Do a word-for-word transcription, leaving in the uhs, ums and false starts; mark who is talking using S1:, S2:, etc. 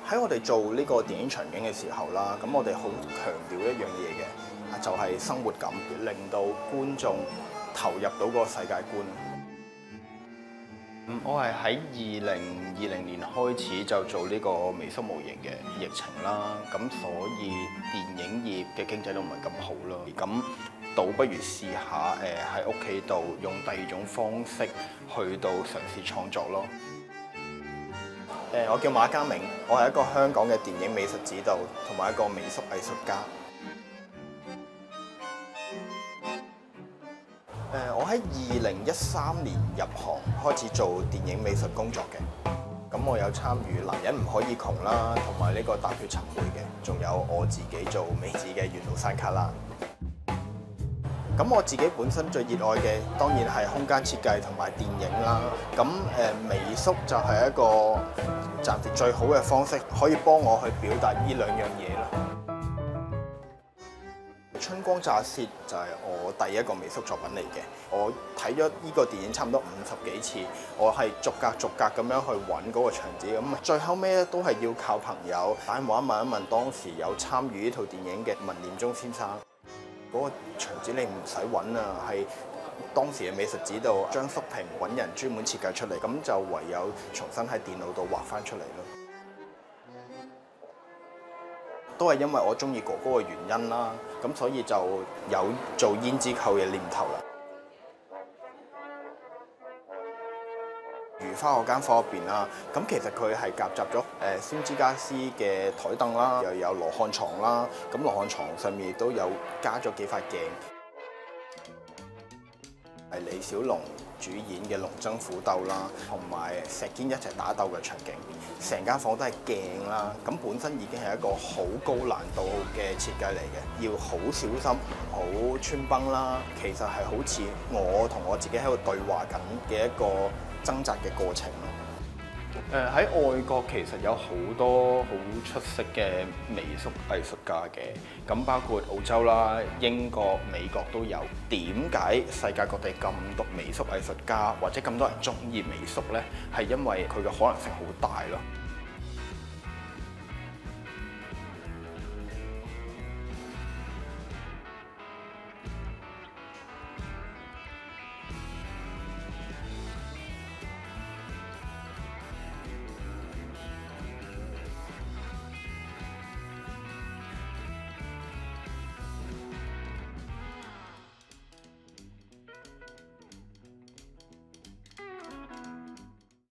S1: 喺我哋做呢個電影場景嘅時候啦，咁我哋好強調一樣嘢嘅，就係生活感，令到觀眾投入到個世界觀。嗯，我係喺二零二零年開始就做呢個微縮模型嘅。疫情啦，咁所以電影業嘅經濟都唔係咁好咯。咁倒不如試下誒喺屋企度用第二種方式去到嘗試創作咯。誒，我叫馬家明，我係一個香港嘅電影美術指導同埋一個微縮藝術家。誒，我喺二零一三年入行開始做電影美術工作嘅，咁我有參與《男人唔可以窮》啦，同埋呢個《踏血尋梅》嘅，仲有我自己做美指嘅《緣路山旮旯》。咁我自己本身最熱愛嘅當然係空間設計同埋電影啦。咁誒微縮就係一個暫時最好嘅方式，可以幫我去表達呢兩樣嘢啦。春光乍泄就係我第一個微縮作品嚟嘅，我睇咗呢個電影差唔多五十幾次，我係逐格逐格咁樣去揾嗰個場景，咁最後尾咧都係要靠朋友打電話問一問當時有參與呢套電影嘅文念中先生，嗰個場景你唔使揾啊，係當時嘅美術指導張叔平揾人專門設計出嚟，咁就唯有重新喺電腦度畫翻出嚟咯。都係因為我中意哥哥嘅原因啦，咁所以就有做胭脂扣嘅念頭啦。如花嗰間房入邊啦，咁其實佢係夾雜咗誒孫之家私嘅台凳啦，又有羅漢床啦，咁羅漢床上面亦都有加咗幾塊鏡，係李小龍主演嘅《龍爭虎鬥》啦，同埋石堅一齊打鬥嘅場景，成間房都係鏡啦，咁本身已經係一個好高難度嘅設計嚟嘅，要好小心唔好穿崩啦。其實係好似我同我自己喺度對話緊嘅一個掙扎嘅過程咯。誒喺外國其實有好多好出色嘅微縮藝術家嘅，咁包括澳洲啦、英國、美國都有。點解世界各地咁多微縮藝術家或者咁多人中意微縮呢？係因為佢嘅可能性好大咯。